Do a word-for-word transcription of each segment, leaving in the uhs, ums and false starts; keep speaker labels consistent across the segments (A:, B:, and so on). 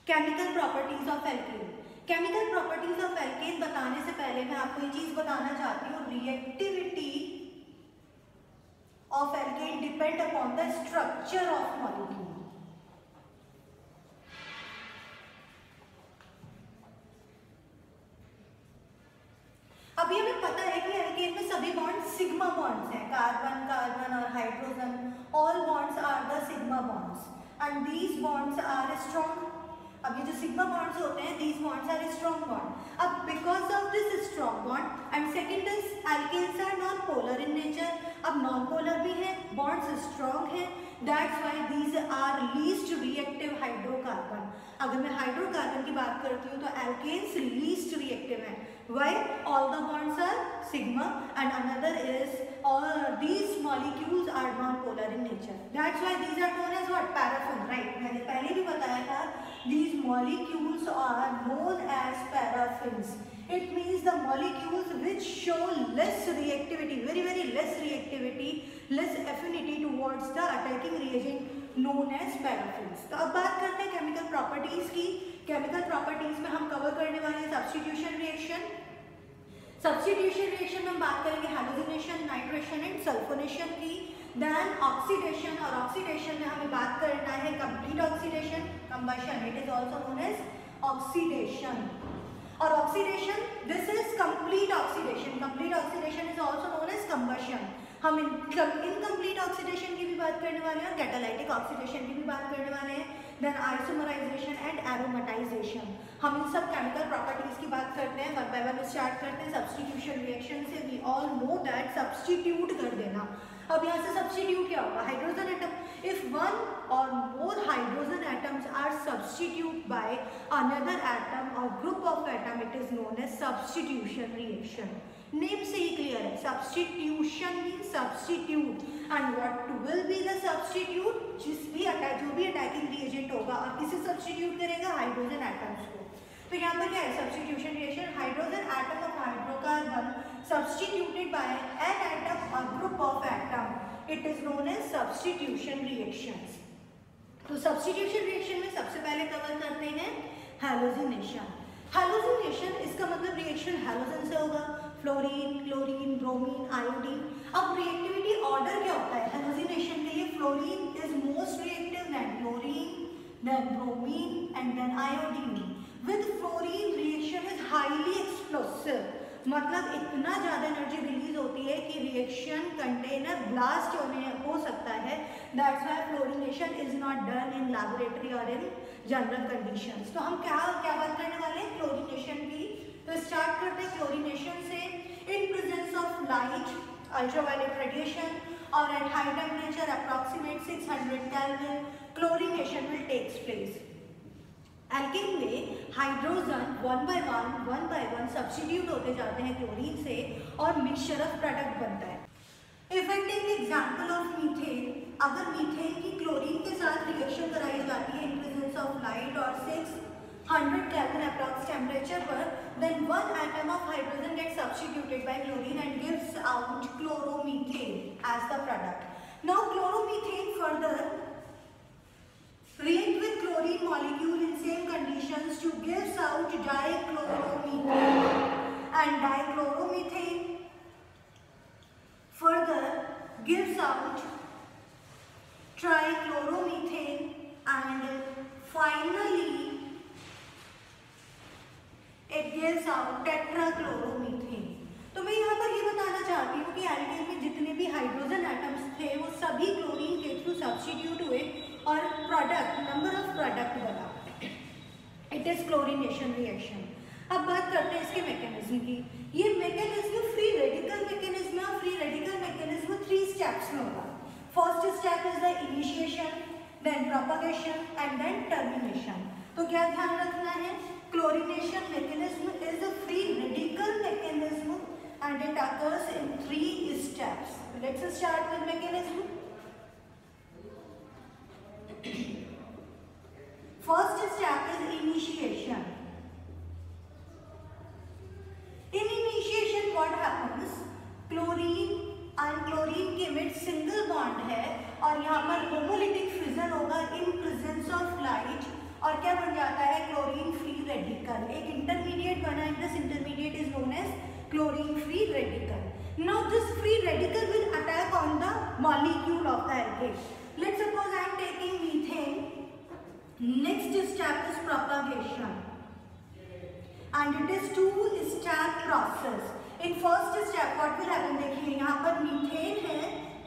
A: Chemical properties of alkane. Chemical properties of alkane बताने से पहले मैं आपको ये चीज बताना चाहती हूँ, reactivity of alkane depend upon the structure of molecule. अभी हमें पता है कि एल्केन में सभी बॉन्ड सिग्मा बॉन्ड्स हैं, कार्बन कार्बन और hydrogen, all bonds are the sigma bonds and these bonds are strong. अब ये जो सिग्मा बॉन्ड्स होते हैं, these bonds are strong bond. अब because of this strong bond and second is alkanes are non polar in nature. अब non polar भी है, bonds strong है, that's why these are least reactive hydrocarbon. अगर मैं hydrocarbon की बात करती हूँ तो एल्केन्स लीस्ट रिएक्टिव है। Why? All the bonds are sigma and another is all these molecules are non-polar in nature. That's why these are known as what? Paraffin, right? मैंने पहले भी बताया था, these molecules are known as paraffins. It means the molecules which show less reactivity, very very less reactivity, less affinity towards the attacking reagent known as paraffins. तो अब बात करते हैं chemical properties की। केमिकल प्रॉपर्टीज में हम cover करने वाले हैं सब्स्टिट्यूशन रिएक्शन। सब्स्टिट्यूशन रिएक्शन में हम बात करेंगे हैलोजिनेशन, नाइट्रेशन एंड सल्फोनेशन की। देन ऑक्सीडेशन, और ऑक्सीडेशन में हमें बात करना है complete oxidation, combustion, it is also known as oxidation. और oxidation, this is complete oxidation, complete oxidation is also known as combustion. हम इनकम्प्लीट ऑक्सीडेशन की भी बात करने वाले हैं और कैटालाइटिक ऑक्सीडेशन की भी बात करने वाले हैं। Then isomerisation and aromatisation. हम इन सब केमिकल प्रॉपर्टीज की बात करते हैं, वन बाय वन स्टार्ट करते हैं सब्स्टिट्यूशन रिएक्शन से। We all know that substitute कर देना। अब यहाँ से सब्स्टिट्यूट क्या होगा? Hydrogen atom, if one or more hydrogen atoms are substitute by another atom or group of atom, it is known as substitution reaction. Name से ही क्लियर है, substitution means substitute. And what will be the substitute? जिस भी attack जो भी attacking reagent होगा और किसे सब्स्टिट्यूट करेगा? हाइड्रोजन एटम्स को। तो यहाँ पर क्या है substitution reaction? Hydrogen atom of hydrocarbon substituted by an atom or group of atom, it is known as substitution reactions. तो सब्स्टिट्यूशन रिएक्शन में सबसे पहले कवर करते हैं हैलोजिनेशन। हैलोजिनेशन इसका मतलब रिएक्शन हैलोजन से होगा, फ्लोरीन, क्लोरीन, ब्रोमीन, आयोडीन। अब रिएक्टिविटी ऑर्डर क्या होता है हैलोजिनेशन के लिए? Fluorine is most reactive, then chlorine, then bromine and then iodine. With fluorine reaction is highly explosive, मतलब इतना ज़्यादा एनर्जी रिलीज होती है कि रिएक्शन कंटेनर ब्लास्ट होने हो सकता है। That's why fluorination is not done in laboratory और इन जनरल कंडीशंस। तो हम क्या क्या बात करने वाले हैं? क्लोरिनेशन की। तो स्टार्ट करते हैं क्लोरिनेशन से। In presence of light, ultraviolet radiation और at high temperature approximate six hundred kelvin, chlorination will takes place. Alkane में hydrogen one by one one by one substitute होते जाते हैं क्लोरीन से और मिक्सचर ऑफ प्रोडक्ट बनता है। If I take example of methane, अगर मीथेन की क्लोरीन के साथ रिएक्शन कराई जाती है इन प्रेजेंस ऑफ लाइट और six hundred kelvin approx temperature पर, then one atom of hydrogen gets substituted by chlorine and gives out chloromethane as the product. Now chloromethane further react with chlorine molecule in same conditions to gives out dichloromethane, and dichloromethane further gives out trichloromethane and finally it gives out tetrachloromethane। तो मैं यहाँ पर ये बताना चाहती हूँ कि alkane में जितने भी हाइड्रोजन एटम्स थे वो सभी क्लोरीन के थ्रू सब्स्टिट्यूट हुए और प्रोडक्ट, नंबर ऑफ प्रोडक्ट बना। It is chlorination reaction. अब बात करते हैं इसके मैकेनिज्म की। ये मैकेनिज्म फ्री रेडिकल मैकेनिज्म है। Free radical mechanism three steps में होगा। First step is the initiation, then propagation and then termination. तो क्या ध्यान रखना है? Chlorination mechanism is a free radical mechanism and it occurs in three steps. Let's start with mechanism. First step is initiation. In initiation what happens? Chlorine and chlorine के बीच single bond है और यहाँ पर homolytic fission होगा in presence of light और क्या बन जाता है? radical. एक intermediate बना है, this intermediate is known as chlorine free radical. Now this free radical will attack on the molecule of the alkane. Let's suppose I am taking methane. Next step is propagation, and it is two-step process. In first step what will happen? देखिए यहाँ पर methane है,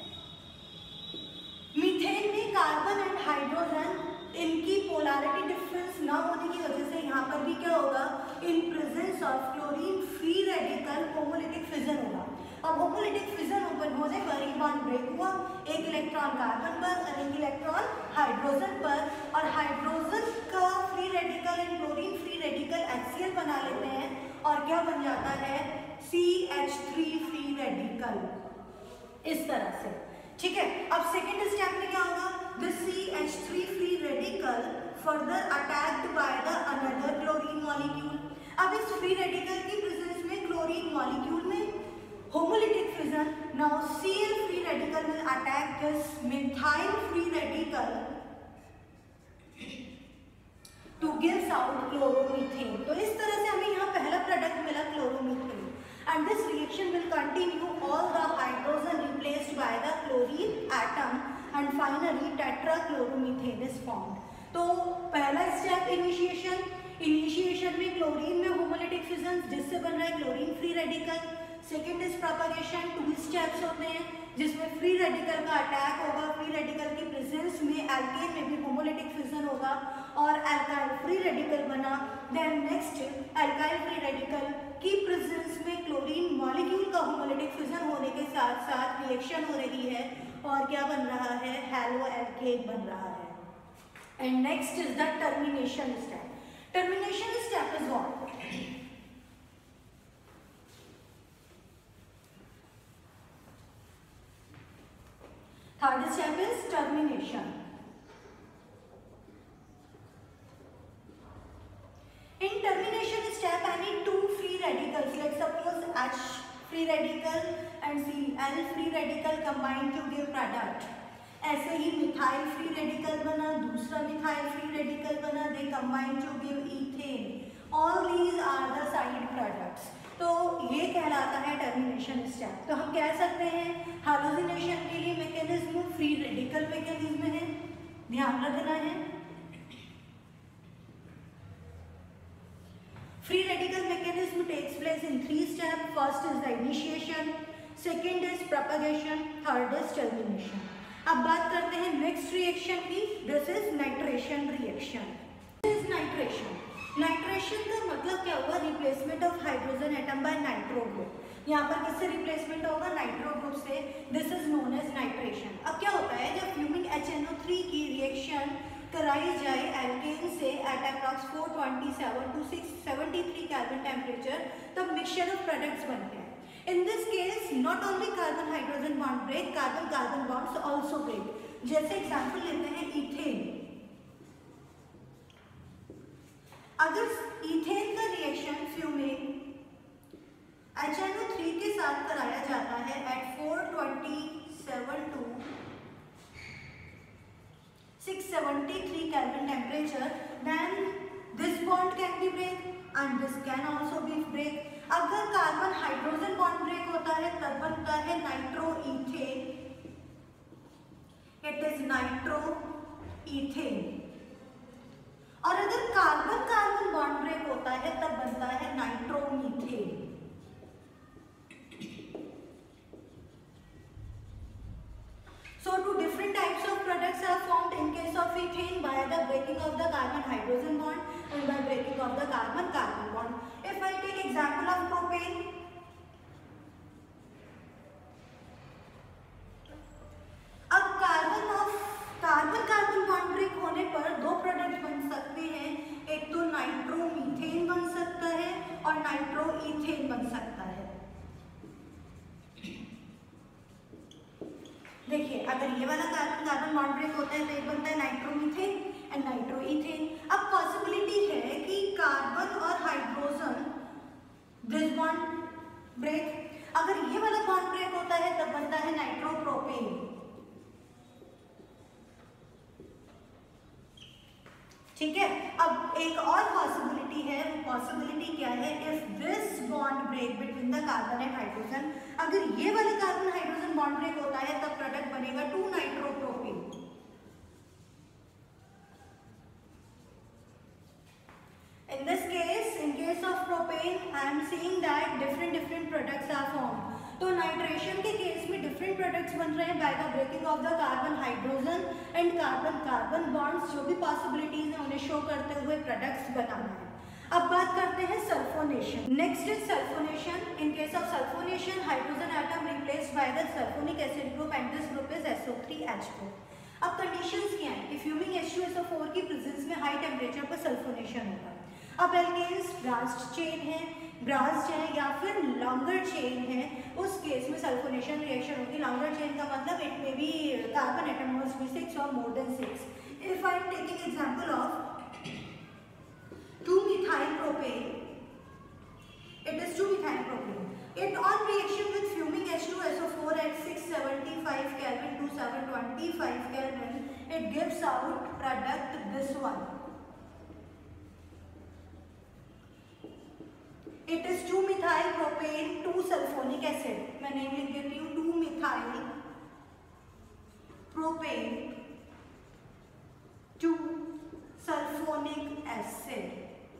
A: methane में carbon and hydrogen इनकी polarity difference ना होने की वजह से यहाँ पर भी क्या होगा, in presence of chlorine free radical homolytic fission होगा। अब होमोलिटिक फिजन ओपन होने पर एक बॉन्ड ब्रेक हुआ, एक इलेक्ट्रॉन कार्बन पर और एक इलेक्ट्रॉन हाइड्रोजन पर, और हाइड्रोजन का free radical and chlorine free radical HCl बना लेते हैं और क्या बन जाता है, C H three free radical, इस तरह से। ठीक है, अब सेकेंड स्टेप में क्या होगा, this C H three free radical further attacked by the another chlorine molecule. अब इस फ्री रेडिकल की प्रेजेंस में क्लोरीन मॉलिक्यूल में homolytic fission, now Cl free radical will attack this methyl free radical to gives out chloromethane. तो इस तरह से हमें यहाँ पहला प्रोडक्ट मिला chloromethane, and this reaction will continue all the hydrogen replaced by the chlorine atom and finally tetrachloromethane is formed. तो पहला स्टेप इनिशिएशन, इनिशिएशन में क्लोरीन में होमोलिटिक फिजन जिससे बन रहा है chlorine free radical. Second is propagation, two steps होते हैं जिसमें फ्री रेडिकल का अटैक होगा, फ्री रेडिकल की प्रेजेंस में एल्केन में भी होमोलिटिक फिजन होगा और एल्काइल फ्री रेडिकल बना। Then next alkyl free radical की प्रेजेंस में क्लोरीन मॉलिक्यूल का होमोलिटिक फिजन होने के साथ साथ रिएक्शन हो रही है और क्या बन रहा है, हैलो एल्केन बन रहा है। And next is the termination step. Termination step is what, third step is termination. In termination step, any two free radicals, let's suppose H free radical and Cl free radical combine to give product. ऐसे ही methyl free radical बना, दूसरा methyl free radical बना, they combine to give ethane. All these are the side products. तो ये कहलाता है termination step. तो हम कह सकते हैं हाइड्रोजनेशन के लिए मैकेनिज्म फ्री रेडिकल मैकेनिज्म है, ध्यान रखना है। Free radical mechanism takes place in three step. First is the initiation, second is propagation, third is termination. अब बात करते हैं नेक्स्ट रिएक्शन की, this is nitration reaction. This is nitration. Nitration का मतलब क्या हुआ, replacement of hydrogen atom by nitro group. यहाँ पर किससे रिप्लेसमेंट होगा, नाइट्रो ग्रुप से, this is known as nitration. अब क्या होता है, जब fuming H N O three की रिएक्शन कराई जाए एल्केन से at approx four twenty seven two six seventy three kelvin temperature, तब मिक्सचर ऑफ प्रोडक्ट्स बनते हैं। In this case not only carbon hydrogen bond break, carbon carbon bonds also break. जैसे example लेते हैं ethane. अगर ethane का reaction fuming H N O three के साथ कराया जाता है at four twenty seven two six seventy three kelvin temperature, then this bond can be break and this can also be break. अगर कार्बन हाइड्रोजन बॉन्ड ब्रेक होता है तब बनता है nitroethane, it is nitroethane. और अगर carbon carbon bond break होता है तब बनता है nitromethane. So two different types of products are formed in case of ethane by the breaking of the carbon hydrogen bond and by breaking of the carbon carbon bond. If I take example of propane, अब carbon of carbon carbon bond break होने पर दो product बन सकते हैं, एक तो nitromethane बन सकता है और नाइट्रोइथेन बन सकता है। देखिए, अगर ये वाला कार्बन कार्बन बॉन्ड ब्रेक होता है तो एक बनता है नाइट्रोमीथेन एंड नाइट्रोइथेन। अब पॉसिबिलिटी है कि कार्बन और हाइड्रोजन दिस बॉन्ड ब्रेक, अगर ये वाला बॉन्ड ब्रेक होता है तब बनता है नाइट्रोप्रोपेन। ठीक है, अब एक और पॉसिबिलिटी है पॉसिबिलिटी क्या है, if this bond break between the carbon and hydrogen, अगर ये वाला कार्बन हाइड्रोजन बॉन्ड ब्रेक होता है तब प्रोडक्ट बनेगा two nitropropane. In this case, in case of propane, I am seeing that different different products are formed. तो nitration के case में डिफरेंट प्रोडक्ट्स बन रहे हैं by the breaking of the carbon hydrogen and carbon carbon bonds, जो भी possibilities हैं उन्हें शो करते हुए प्रोडक्ट्स बनाना है। अब बात करते हैं sulfonation. Next is sulfonation. In case of sulfonation, hydrogen atom replaced by the sulfonic acid group and this group is S O three H four. अब कंडीशंस क्या हैं कि fuming H two S O four की presence में high temperature पर sulfonation होगा। अब alkanes branched chain है, ब्रास्ट है या फिर लॉन्गर चेन है, उस केस में सल्फोनेशन रिएक्शन होगी। लॉन्गर चेन का मतलब it may be carbon atom must be six और more than six. If I am taking example of two methyl propane, it is two methyl propane. It on reaction with fuming H two S O four at six seventy-five Kelvin to seven twenty-five Kelvin, it gives out product this one. It is two methyl propane two sulfonic acid. मैं name लिख देती हूँ, two methyl propane two sulfonic acid.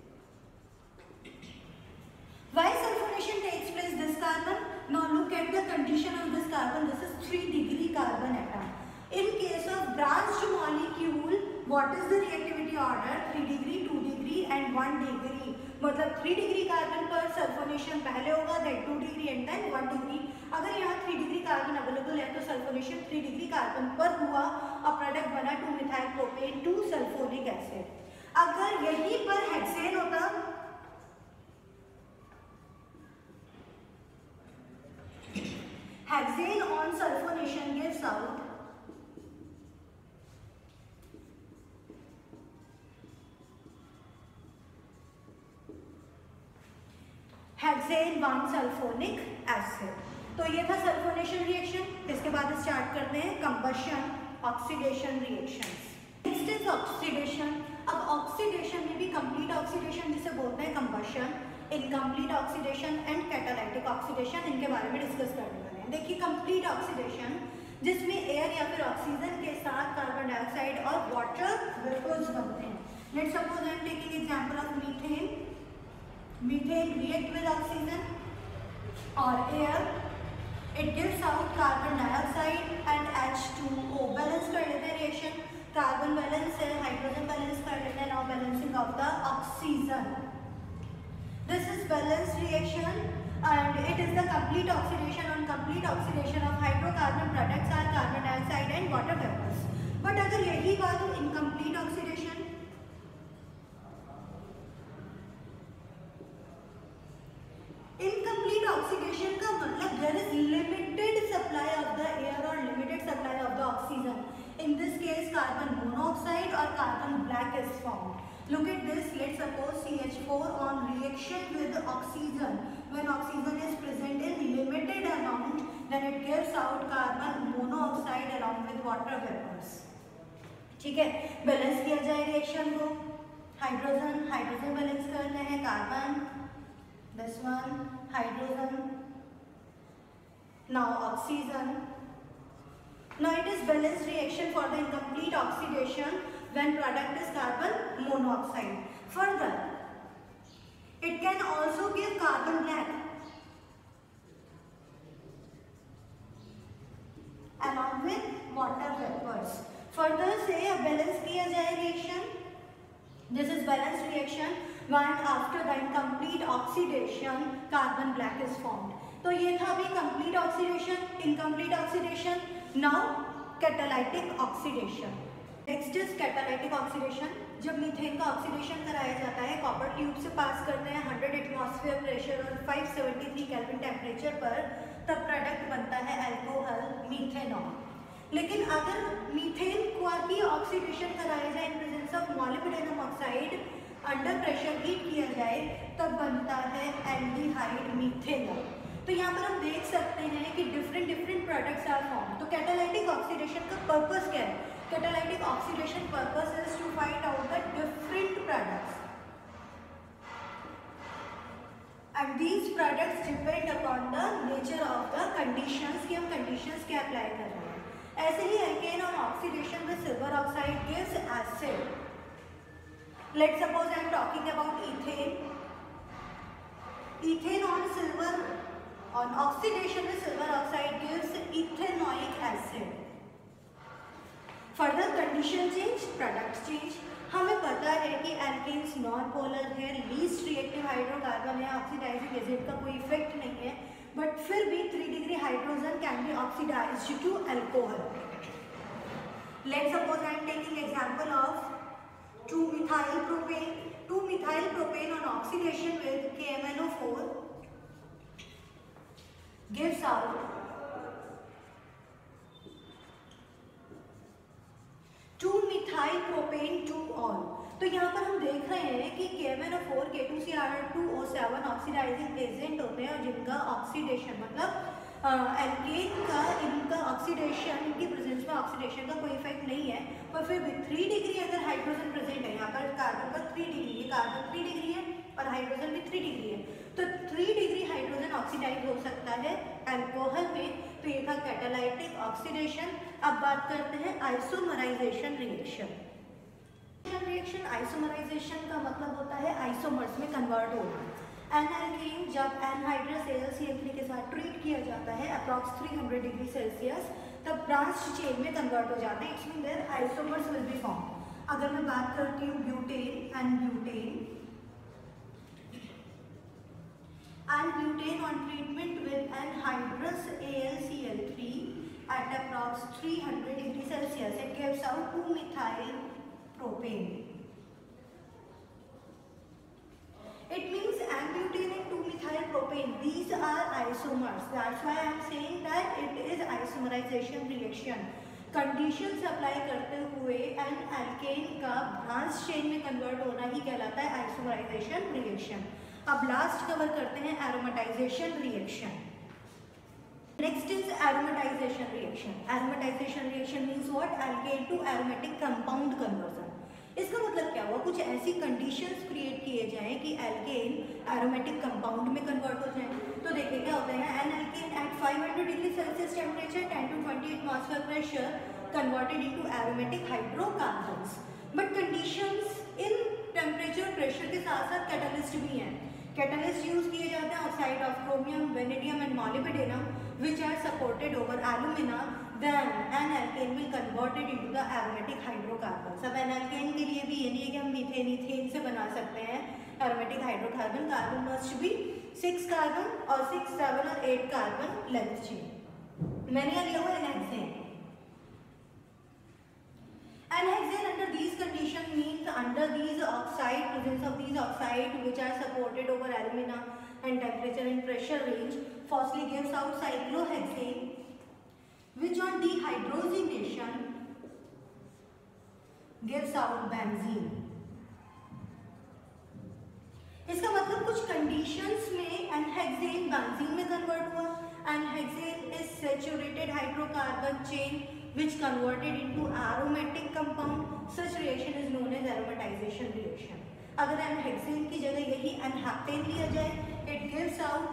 A: Why sulfonation takes place this carbon? Now look at the condition of this carbon. This is three degree carbon atom. In case of branched molecule, what is the reactivity order? three degree, two degree and one degree. मतलब three degree कार्बन पर sulfonation पहले होगा, then two degree and then one degree. अगर यहाँ three degree carbon available है तो sulphonation three degree कार्बन पर हुआ और प्रोडक्ट बना two methyl propane two sulfonic acid. अगर यहीं पर हेक्सेन होता, hexane on sulfonation gives out hexane one sulfonic acid. तो ये था सल्फोनेशन रिएक्शन। इसके बाद स्टार्ट करते हैं combustion oxidation reactions. Next is oxidation. अब ऑक्सीडेशन में भी कंप्लीट ऑक्सीडेशन जिसे बोलते हैं combustion, incomplete oxidation and catalytic oxidation, इनके बारे में डिस्कस करने वाले हैं। देखिए कंप्लीट ऑक्सीडेशन जिसमें एयर या फिर ऑक्सीजन के साथ कार्बन डाइऑक्साइड और वाटर वेपर्स बनते हैं। Let's suppose I am taking example of methane. Methane react with oxygen or air, it gives out carbon dioxide and H two O. Balance कर लेते हैं reaction, carbon balance है, hydrogen balance कर लेते हैं, now balancing of the oxygen. This is balance reaction and it is the complete oxidation on complete oxidation of hydrocarbon products are carbon dioxide and water vapors. But अगर यही बात हो incomplete oxidation, incomplete oxidation का मतलब there is limited supply of the air और limited supply of the oxygen. In this case carbon monoxide और carbon black is formed. Look at this, let's suppose C H four on reaction with oxygen, when oxygen is present in limited amount then it gives out carbon monoxide along with water vapors। ठीक है, balance किया जाए reaction को। Hydrogen hydrogen balance करते हैं, carbon this one, hydrogen, now oxygen. Now it is balanced reaction for the incomplete oxidation when product is carbon monoxide. Further, it can also give carbon black along with water vapors. Further say a balance किया जाए reaction. This is balanced reaction when after the incomplete oxidation carbon black is formed. तो ये था अभी complete oxidation, incomplete oxidation. Now catalytic oxidation. Next is catalytic oxidation. जब methane का oxidation कराया जाता है, कॉपर ट्यूब से पास करते हैं हंड्रेड एटमॉस्फेयर प्रेशर और five seventy three kelvin temperature पर, तब प्रोडक्ट बनता है अल्कोहल मीथेनॉल। लेकिन अगर मीथेन की ऑक्सीडेशन कराया जाए in presence of molybdenum oxide, under pressure heat किया जाए, तब बनता है एल्डिहाइड मीथेनॉल। तो यहाँ पर हम देख सकते हैं कि different different products are form. तो कैटालाइटिक ऑक्सीडेशन का पर्पस क्या है? Catalytic oxidation purpose is to find out the different products and these products depend upon the nature of the conditions कि हम कंडीशंस क्या अप्लाई कर रहे हैं। ऐसे ही alkane on oxidation with silver oxide gives acid. Let's suppose I am talking about ethane. Ethane on silver on oxidation with silver oxide gives ethanoic acid. Further condition change, product change. हमें पता है कि alkanes non polar है, least reactive hydrocarbon है, oxidising agent का कोई effect नहीं है, बट फिर भी three degree hydrogen can be oxidised to alcohol. Let's suppose I am taking example of two methyl propane. Two methyl propane on oxidation with K M N O four gives out two methyl propane two ol. तो यहाँ पर हम देख रहे हैं कि K M N O four K two C R two O seven oxidising agent होते हैं और जिनका ऑक्सीडेशन मतलब एल्केन का इनका ऑक्सीडेशन इनकी प्रेजेंस में ऑक्सीडेशन का कोई इफेक्ट नहीं है, पर फिर भी थ्री डिग्री अगर हाइड्रोजन प्रेजेंट है, यहाँ पर कार्बन का थ्री डिग्री, ये कार्बन थ्री डिग्री है और हाइड्रोजन भी थ्री डिग्री है, तो थ्री डिग्री हाइड्रोजन ऑक्सीडाइज हो सकता है अल्कोहल में. तो ये था कैटालाइटिक ऑक्सीडेशन. अब बात करते हैं आइसोमराइजेशन रिएक्शन. रिएक्शन आइसोमराइजेशन का मतलब होता है आइसोमर्स में कन्वर्ट होना. एन एल्केन जब anhydrous A L C L three के साथ ट्रीट किया जाता है approx three hundred degree Celsius, तब ब्रांच चेन में कन्वर्ट हो जाते हैं. It's mean their isomers will be form. अगर मैं बात करती हूँ butane and butane and butane on treatment with anhydrous A L C L three at approx three hundred degree Celsius, it gives out two methyl propane. It means n-butane and two methyl propane, these are isomers. That's why I am saying that it is isomerization reaction. Conditions apply करते हुए n alkane का branch chain में convert होना ही कहलाता है isomerisation reaction. अब last cover करते हैं aromatisation reaction. Next is aromatisation reaction. Aromatisation reaction means what? Alkane to aromatic compound conversion. इसका मतलब क्या हुआ? कुछ ऐसी कंडीशंस क्रिएट किए जाएं कि एल्केन एरोमेटिक कंपाउंड में कन्वर्ट हो जाए. तो देखिए क्या होता है. N alkane at five hundred degree Celsius temperature ten to twenty atmosphere pressure converted into aromatic hydrocarbons. But conditions इन टेम्परेचर प्रेशर के साथ साथ कैटलिस्ट भी हैं. कैटलिस्ट यूज किए जाते हैं oxide of chromium, vanadium and molybdenum which are supported over alumina. Then n alkane will converted into the aromatic hydrocarbon. सब एन एल्केन के लिए भी ये नहीं है कि हम मीथेन इथेन से बना सकते हैं aromatic hydrocarbon. Carbon must be six carbon और सिक्स सेवन और एट कार्बन लेंथ चाहिए. मैंने लिया हुआ एनहेक्सेन. N-hexane under these conditions means under these oxide, presence of these oxide which are supported over alumina and temperature and pressure range, firstly gives out cyclohexane which on dehydrogenation gives out benzene. इसका मतलब कुछ conditions में N-hexane benzene में convert हुआ. N-hexane is saturated hydrocarbon chain which converted into aromatic compound. Such reaction is known as aromatization reaction. अगर n-hexane की जगह यही n-heptane लिया जाए, it gives out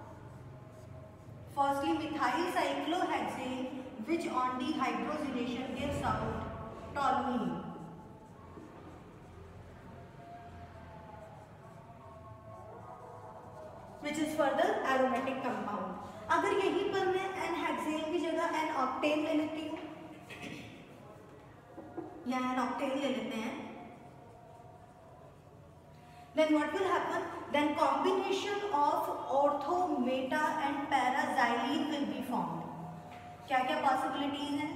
A: firstly methyl cyclohexane which on dehydrogenation gives out toluene. Which is further aromatic compound. अगर यहीं पर मैं n-hexane की जगह n-octane ले लेती हूँ या n-octane ले लेते हैं, then what will happen? Then combination of ortho, meta and para-xylene will be formed. क्या क्या possibilities हैं?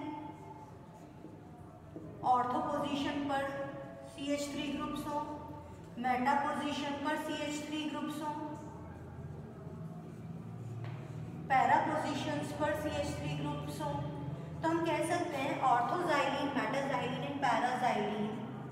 A: ऑर्थो पोजीशन पर C H three ग्रुप्स हो, मेटा पोजीशन पर C H three ग्रुप्स हो, पैरा पोजीशंस पर C H three ग्रुप्स हो. तो हम कह सकते हैं ortho xylene, meta xylene and para xylene.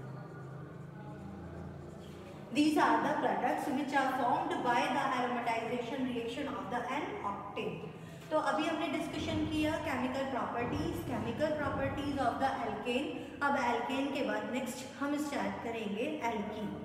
A: These are the products which are formed by the aromatization reaction of the N-octane. तो अभी हमने डिस्कशन किया chemical properties, chemical properties of the alkane. अब एल्केन के बाद नेक्स्ट हम स्टार्ट करेंगे एल्कीन.